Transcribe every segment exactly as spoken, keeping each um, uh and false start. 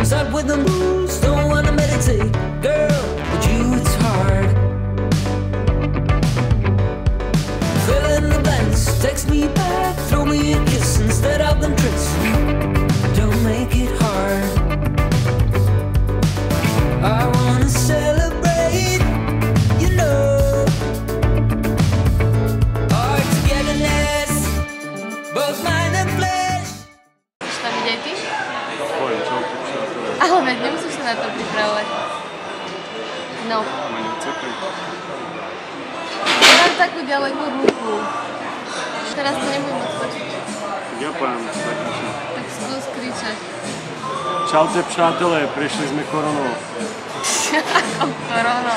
Start with the moves, don't wanna meditate, girl, but you it's hard. Fill in the blanks, text me back, throw me a kiss instead of them tricks. Don't make it hard. I wanna celebrate, you know, our togetherness, both mind and flesh. Chceš tam vidieť ty? Ale veď nemusíš sa na to pripravovať. No. Ja mám takú ďalekú ruku. Teraz to nebudem moc počuť. Ja poviem takýčo. Tak skús kričať. Čaute přátelé, prišli sme koronou. Ako koronou.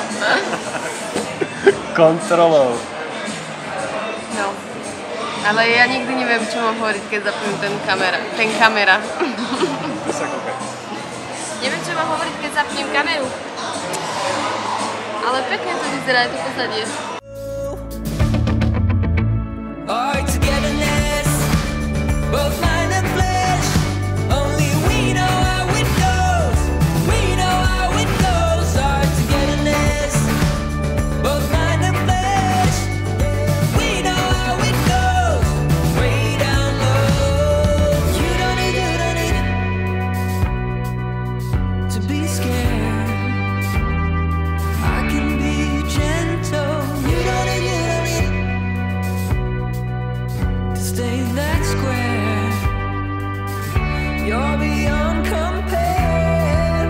Kontrolou. No. Ale ja nikdy neviem, čo mám hovoriť, keď zapím ten kamera. Ten kamera. To sa kope. Neviem, čo mám hovoriť, keď zapnem kameru. Ale pekne to vyzerá, je to pozadie. Our togetherness, both mind and flesh. Only we know how it goes. We know how it goes. Our togetherness, both mind and flesh. We know how it goes. Way down low. You don't need, you don't need to be scared. I can be gentle. You don't need, you don't need to stay that square. You're beyond compare.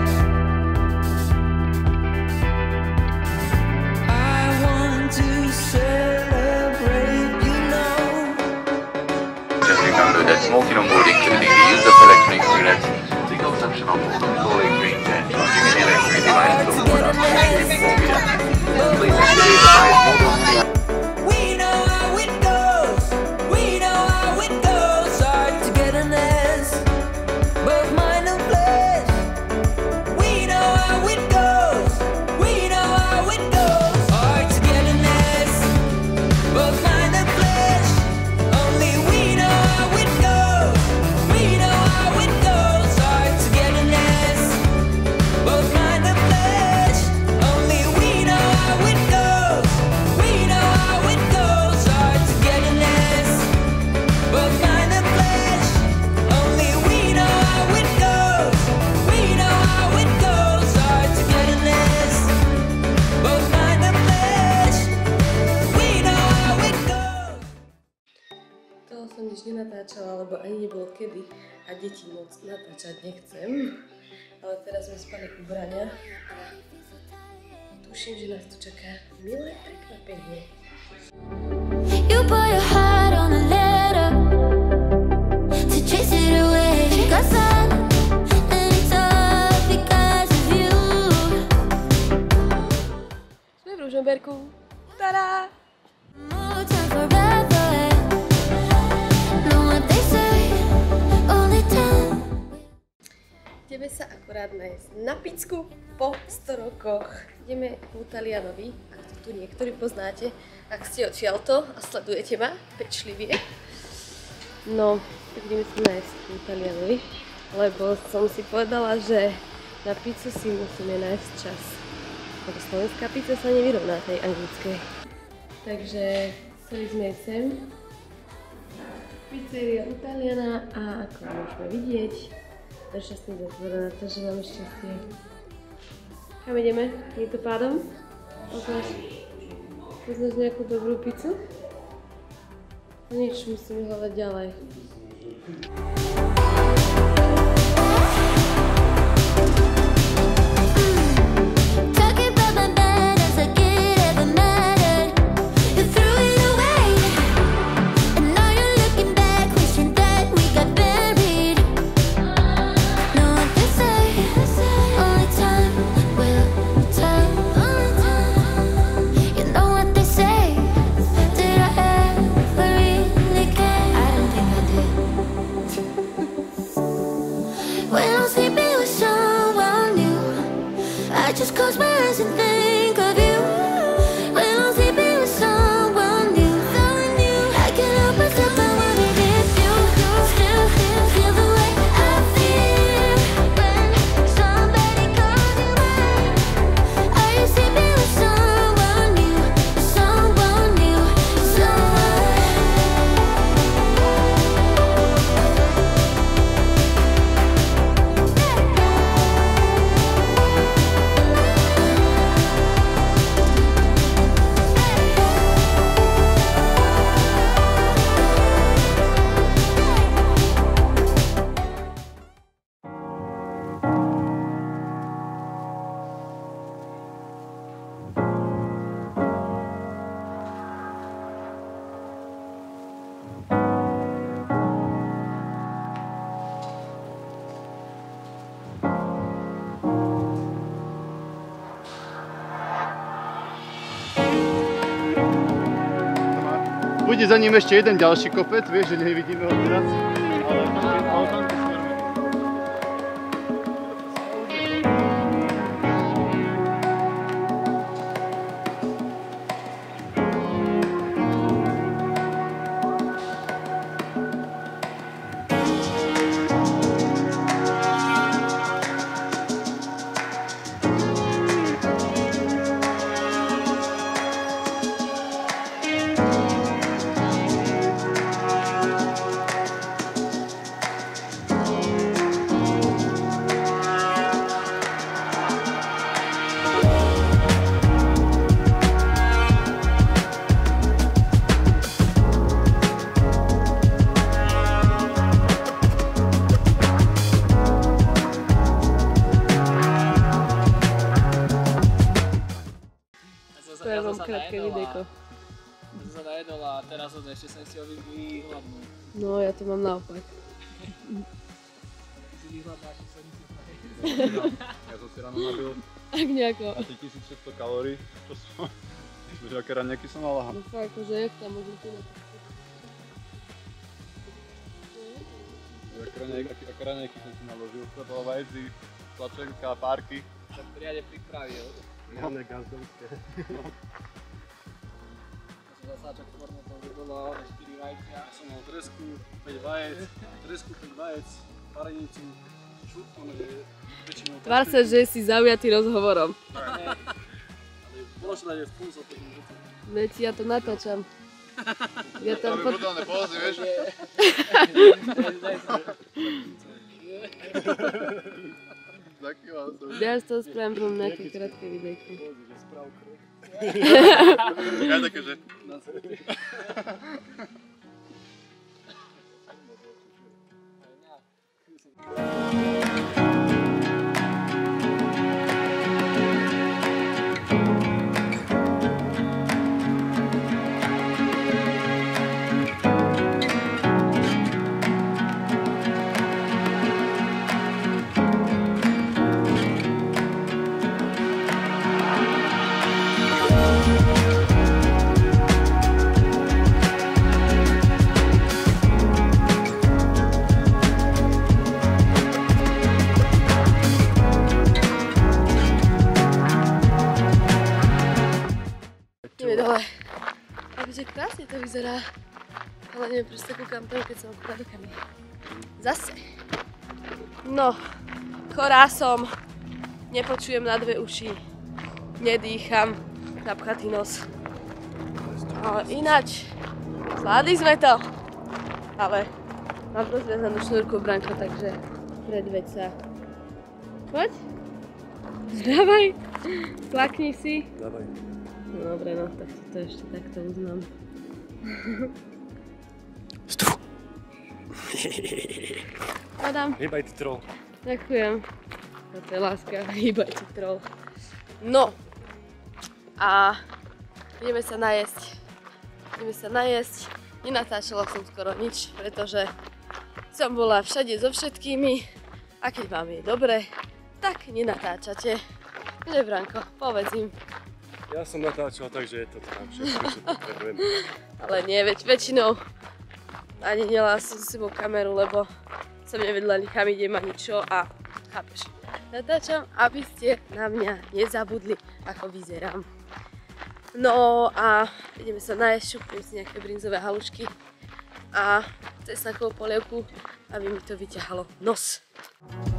I want to celebrate, you know. Just download that multi-room board including the use of electronic cigarettes, single function of controlling green and charging an electric device to board up Please activate the device mode on the We know how it goes. We know how it goes. Our togetherness, both mind and flesh. We know how it goes. We know how it goes. Our togetherness, both mind and flesh. Only we know how it goes. We know how it goes. Our togetherness, both mind and flesh. Only we know how it goes. We know how it goes. Our togetherness, both mind and flesh. Only we know how it goes. We know how it goes. Our togetherness, both mind and flesh. We know how it goes. Toho som nič nenatáčala, lebo ani nebolo kedy a deti moc natáčať nechcem. Ale teraz sme spali u Braňa a tuším, že nás tu čaká milé prekvapenie. You put your heart on a letter to chase it away. Got sun and it's all because of you. Sme v Ružomberku. Tada! More time forever. Know what they say, only time. Ideme sa akurát nájsť na picku po sto rokoch. Ideme u Talianovi, ak to tu niektorí poznáte, ak ste odtiaľto a sledujete ma pečlivie. No, ideme sa nájsť u Talianovi, lebo som si povedala, že na pizzu si musíme nájsť čas. Lebo slovenská pizza sa nevyrovná tej anglickej. Takže chceli sme sem. Pizzeria u Taliana a ako môžeme vidieť, je šťastný zatvorená, takže máme šťastie. Kam ideme? Je to pádom? Poznáš, poznáš nejakú dobrú pizzu? Nič, musíme hľadať ďalej. Bude za ním ešte jeden ďalší kopec, vieš, že nevidíme ho teraz. Ale ale tam smerujeme. To je vám krátke videjko. Ja som sa najedol a teraz som ešte som si ho vyhľadnul. No, ja to mám naopak. Si vyhľadnáš, že sa nic neznaje. Ja som si ráno nabil Tak nejako. asi tisícšesťsto kalórií. To som... Vieš, aké raňajky som mal? Aha. No fakt, akože jak tam môžem tu na... Aké raňajky, aké raňajky som si naložil. Chleba, vajci, tlačenka, párky. Tak priade pripravil. Máme gazdovské. Ja som zasáčok formou toho, že bolo štyri vajcia. Ja som mal tresku, päť vajec, tresku, päť vajec, parenicu, čupku, väčšinou... Tvár sa, že si zaujatý rozhovorom. Ale bolo čo dať vkus o tým. Veď ja to natáčam. Ja tam pod... brutálne pózy, vieš? Zakýval som. Ja z toho spravím potom nejaké krátke videjko. Ja také, že... Ideme dole. Takže krásne to vyzerá. Ale neviem, prečo sa kúkam tam, keď som akurát do kamery. Zase. No, chorá som. Nepočujem na dve uši. Nedýcham. Napchatý nos. Ale ináč, zvládli sme to. Ale mám rozviazanú šnúrku, Branko, takže predveď sa. Poď. Dávaj. Plakni si. Dávaj. No dobre, no, tak to ešte takto uznám. Stru. Adam. Hýbaj ty troll. Ďakujem. To je láska, hýbaj ti troll. No. A ideme sa najesť. Ideme sa najesť. Nenatáčala som skoro nič, pretože som bola všade so všetkými. A keď vám je dobre, tak nenatáčate. Že Branko, povedz im. Ja som natáčal, takže je to tam všetko, čo potrebujem. Ale nie, veď väčšinou ani nelá som si sebou kameru, lebo som nevedela nikam idem ani čo a chápeš. Natáčam, aby ste na mňa nezabudli, ako vyzerám. No a ideme sa najesť, šupnem si nejaké brinzové halušky a cesnakovú polievku, aby mi to vyťahalo nos.